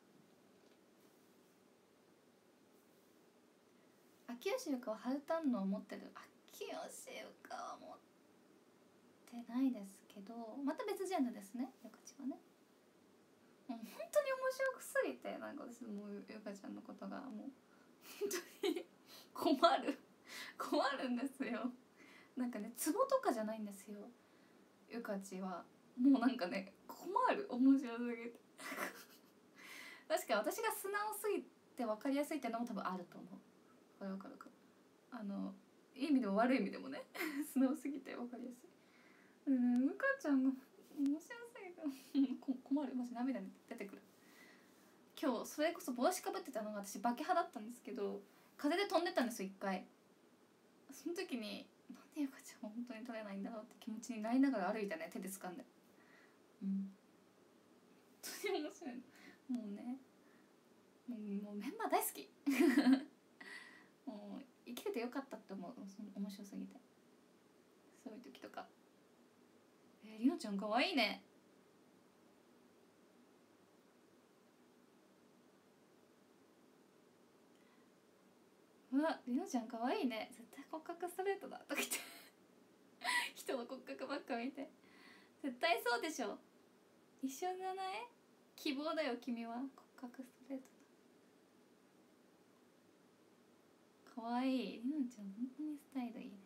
秋吉ゆかはハルタンのを持ってる。秋吉ゆかは持ってないですけど、また別ジャンルですね、ゆかちはね。もう本当に面白くすぎて、なんか私もうゆかちゃんのことがもう本当に困るんですよ。なんかね、ツボとかじゃないんですよ、ゆかちは。もうなんかね、困る、面白すぎて確か私が素直すぎて分かりやすいっていうのも多分あると思う。これ分かるか、いい意味でも悪い意味でもね素直すぎて分かりやすい。ゆかちゃんが面白すぎて困困る、マジ涙出てくる。今日それこそ帽子かぶってたのが私バケ派だったんですけど、風で飛んでたんですよ一回。その時になんでゆかちゃん本当に取れないんだろうって気持ちになりながら歩いたね、手で掴んで。本当に面白い。もうね、もうメンバー大好きもう生きててよかったって思う、その面白すぎて。そういう時とかりのちゃんかわいいね。うわ、りのちゃんかわいいね、絶対骨格ストレートだとか言って人の骨格ばっか見て、絶対そうでしょ、一緒じゃない？希望だよ君は、骨格ストレートだ。かわいい、りのちゃん本当にスタイルいいね。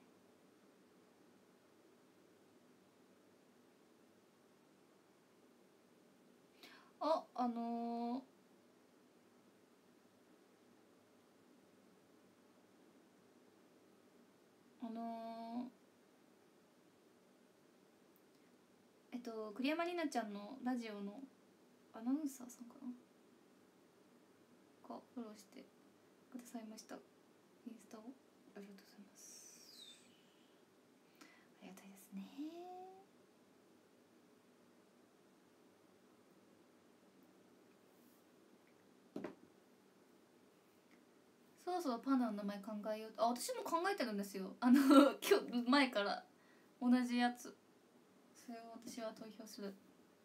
栗山里奈ちゃんのラジオのアナウンサーさんかながフォローしてくださいました。インスタをありがとうございます。ありがたいですね。そろそろパンダの名前考えようと。私も考えてるんですよ、今日前から同じやつ。それを私は投票する。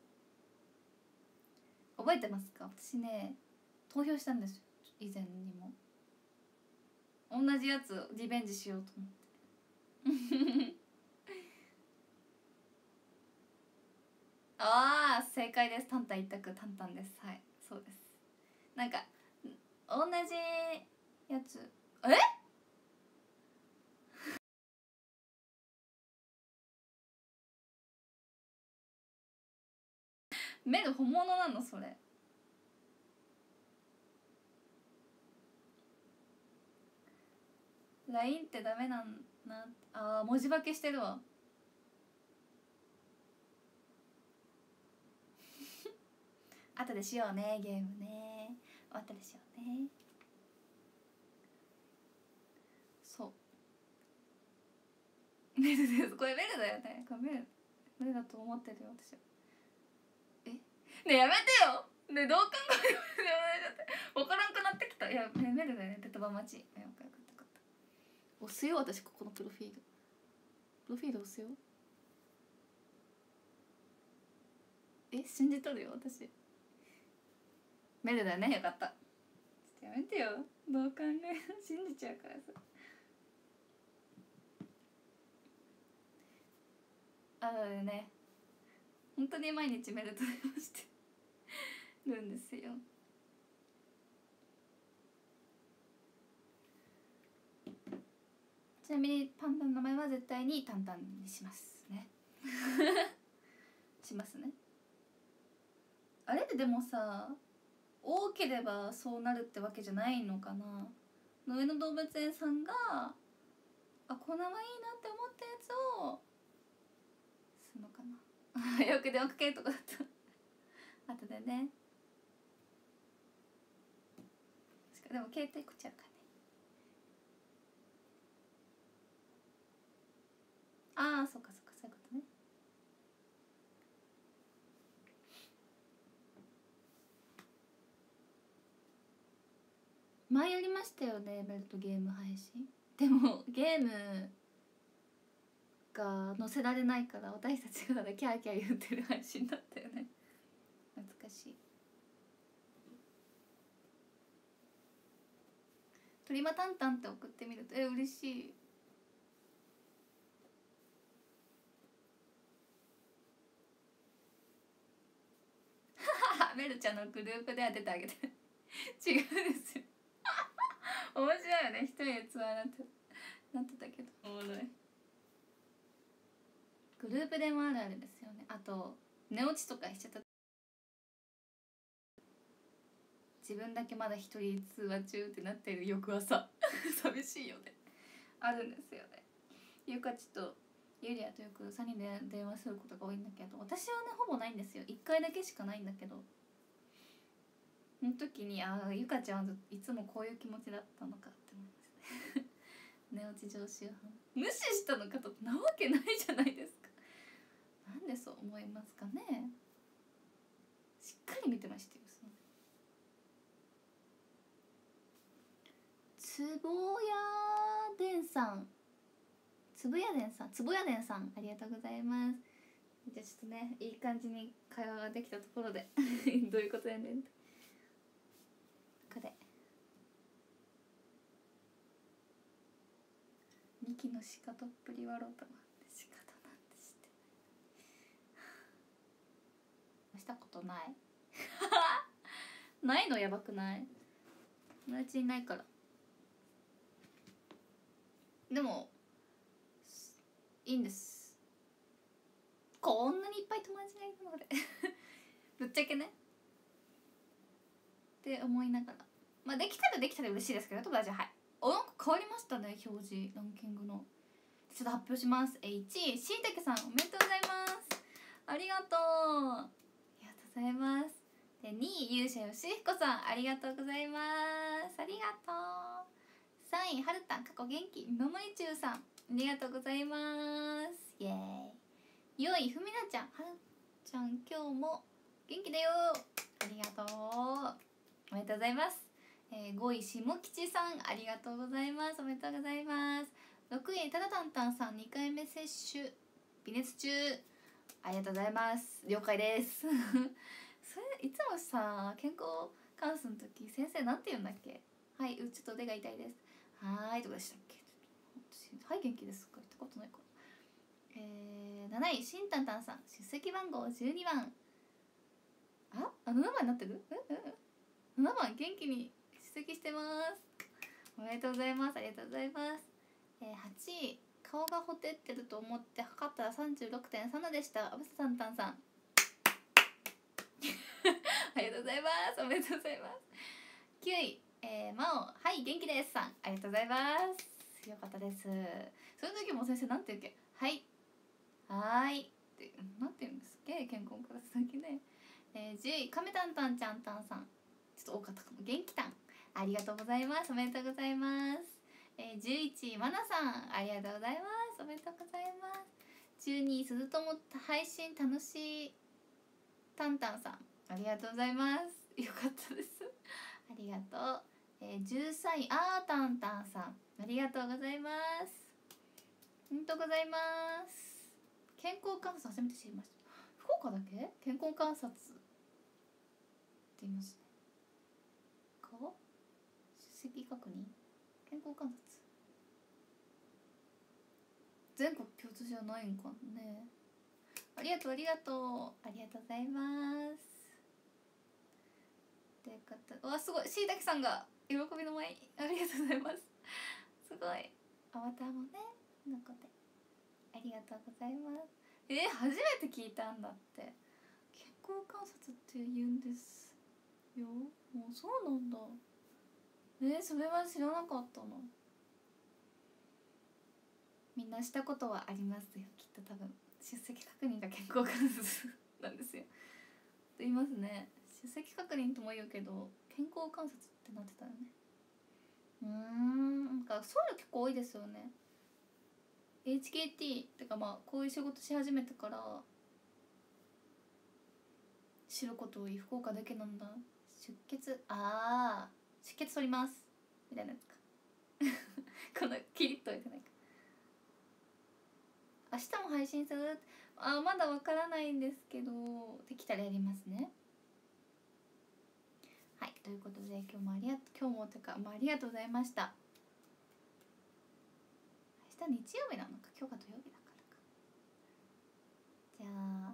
覚えてますか？私ね投票したんですよ、以前にも。同じやつリベンジしようと思ってああ正解です、タンタン一択、タンタンです。はい、そうです。なんか同じやつ。メル本物なのそれ？LINE ってダメなんな。文字化けしてるわ後でしようねゲームね、後でしようね。そうメルです、これメルだよね、これメルだと思ってるよ私は。ねえやめてよ、ねえどう考えても分からんくなってきた。いやメルだよね、ペトバ町。よかったよかった。押すよ私、ここのプロフィール押すよ。信じとるよ私。メルだよね、よかった。ちょっとやめてよ、どう考え信じちゃうからさ。ね本当に毎日メルト電話してるんですよ。ちなみにパンダの名前は絶対にタンタンにしますねしますね。あれってでもさ、多ければそうなるってわけじゃないのかな。上野動物園さんがこの名前いいなって思ったやつをするのかなよく電話かけるとこだった後でね。でも携帯こっちゃうからね。そうかそうか、そういうことね。前やりましたよね、ベルトゲーム配信。でもゲームが載せられないから私たちがキャーキャー言ってる配信だったよね。懐かしい。トリマタンタンって送ってみると嬉しい。メルちゃんのグループでは出てあげて違うんですよ面白いよね、一人でツアーなってたけどおもろい。グループでもあるあるですよね。あと寝落ちとかしちゃった、自分だけまだ一人通話中ってなってる翌朝寂しいよねあるんですよね。ゆかちとユリアとよく3人で電話することが多いんだけど、私はねほぼないんですよ。1回だけしかないんだけど、その時にゆかちゃんはいつもこういう気持ちだったのかって思いますね寝落ち常習犯、無視したのかとなわけないじゃないですか。なんでそう思いますかね。しっかり見てましたよ。つぼやでんさん、つぶやでんさん、つぼやでんさん、ありがとうございます。じゃあちょっとね、いい感じに会話ができたところでどういうことやねんってこれ2期の鹿とっぷり笑うとなって仕方なんてしてしたことないないのやばくない？友達いないから。でもいいんです、こんなにいっぱい友達がいるのでぶっちゃけねって思いながら、まあできたらできたら嬉しいですけど、友達ははい。なんか変わりましたね、表示ランキングの。ちょっと発表します。1位しいたけさん、おめでとうございます。ありがとうありがとうございます。で2位勇者よしひこさん、ありがとうございます。ありがとう。3位はるたん、過去元気見守り中さん、ありがとうございます。イエーイ。4位ふみなちゃん、はるちゃん今日も元気だよ、ありがとう、おめでとうございます。5位しもきちさん、ありがとうございます。おめでとうございます。6位ただたんたんさん、2回目接種微熱中、ありがとうございます。了解ですそれいつもさ、健康観察の時先生なんて言うんだっけ？はい、ちょっと腕が痛いです、はーいとかでしたっけ？はい元気ですか言ったことないから。7位しんたんたんさん、出席番号12番、7番になってる？7番元気に出席してます。おめでとうございます。ありがとうございます。8位顔がほてってると思って測ったら 36.3 度でした。あぶささんたんさんありがとうございます。おめでとうございます。9位、まおはい元気ですさん、ありがとうございます。よかったです。その時も先生なんて言うっけ？はいはーいってなんて言うんですっけ？健康クラスだけね。10位かめたんたんちゃんたんさん、ちょっと多かったかも。元気たん、ありがとうございます。おめでとうございます。11位まなさん、ありがとうございます。おめでとうございます。12位すずとも配信楽しいたんたんさん、ありがとうございます。よかったですありがとう。13位あーたんたんさん、ありがとうございます。ありがとうございます。健康観察初めて知りました。福岡だけ健康観察って言いますね。顔出席確認健康観察全国共通じゃないんかね。ありがとうありがとうありがとうございます。ということわ、すごいしいたけさんが喜びの舞、ありがとうございます。すごいアバターもね残ってありがとうございます。初めて聞いたんだって。健康観察って言うんですよ。もうそうなんだ。それは知らなかったな。みんなしたことはありますよきっと。多分出席確認が健康観察なんですよと言いますね。出席確認とも言うけど健康観察ってなってたよね。なんかそういうの結構多いですよね。 HKT ってかまあこういう仕事し始めてから知ること多い。福岡だけなんだ。出血出血取りますみたいなやつかこのキリッといてないか。明日も配信する？まだわからないんですけどできたらやりますね。はい、ということで今日もてか、ありがとうございました。明日日曜日なのか今日が土曜日だからか。じゃあ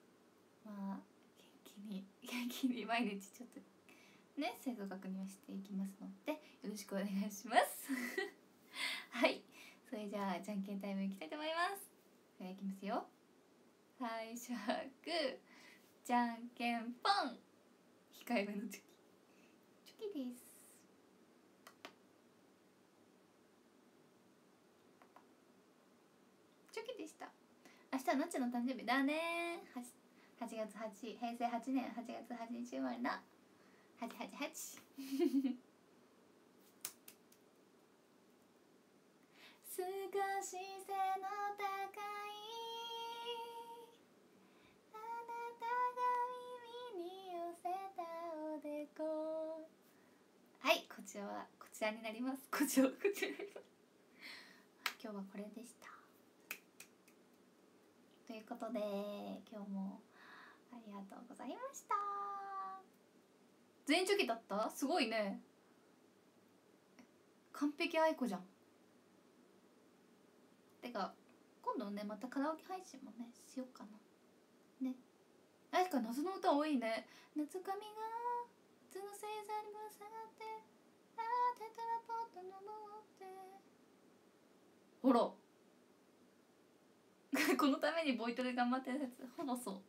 元気に毎日ちょっとね生徒確認をしていきますのでよろしくお願いしますはいそれじゃあじゃんけんタイムいきたいと思います。それいきますよ。最初はグーじゃんけんポン。控えめのチョキです。チョキでした。 明日はなっちゃんの誕生日だね。8月8、平成8年8月8日生まれの888 少し背の高いあなたが耳に寄せたおでこ。はい、こちらになります。こちらになります。今日はこれでした。ということで今日もありがとうございました。全員チョキだった？すごいね。完璧愛子じゃん。てか今度ねまたカラオケ配信もねしようかなね。確か謎の歌多いね。夏髪が夏の星座にぶら下がってテトラポット登ってほらこのためにボイトレ頑張ってるやつほぼそう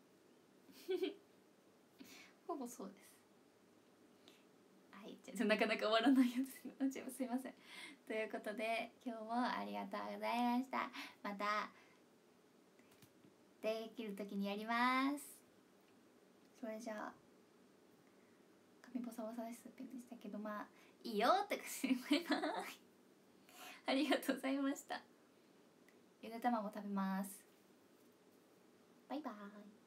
ほぼそうです。はい、じゃなかなか終わらないやつすいません。ということで今日もありがとうございました。またできる時にやります。それじゃあ髪ボサボサですって言ってたけどまあいいよって感じでありがとうございました。ゆで卵食べます。バイバーイ。